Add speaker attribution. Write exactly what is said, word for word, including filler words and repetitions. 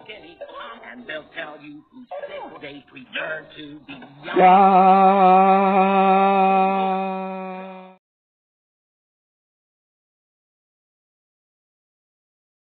Speaker 1: skinny, and they'll tell you who said they prefer to be young.
Speaker 2: Young.